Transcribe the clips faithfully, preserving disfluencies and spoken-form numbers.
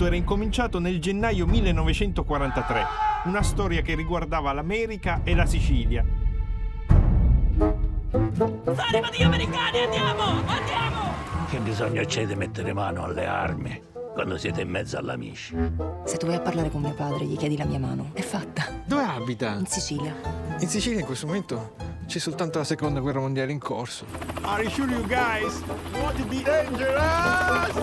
tutto era incominciato nel gennaio millenovecentoquarantatré, una storia che riguardava l'America e la Sicilia. Sono arrivati gli americani, andiamo, andiamo! Che bisogno c'è di mettere mano alle armi quando siete in mezzo all'amici? Se tu vai a parlare con mio padre, gli chiedi la mia mano. È fatta. Dove abita? In Sicilia. In Sicilia in questo momento c'è soltanto la seconda guerra mondiale in corso. Are you sure you guys want to be dangerous?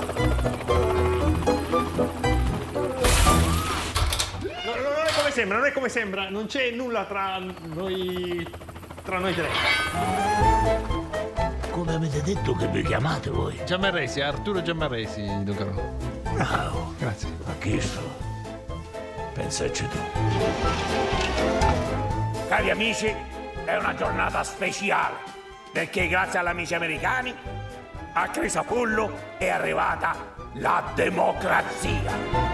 No, no, non è come sembra, non è come sembra. Non c'è nulla tra noi... tra noi tre. Come avete detto che vi chiamate voi? Giammarresi, Arturo Giammarresi, Docaro. Bravo. Grazie. Ma chi so? Pensaci tu. Cari amici, è una giornata speciale, perché grazie agli amici americani a Crisapullo è arrivata la democrazia.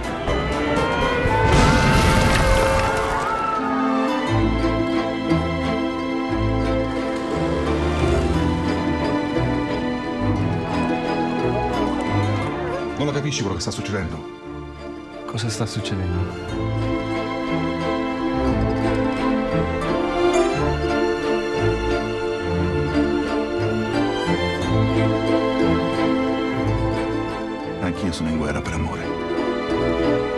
Non lo capisci quello che sta succedendo? Cosa sta succedendo? Anch'io sono in guerra per amore.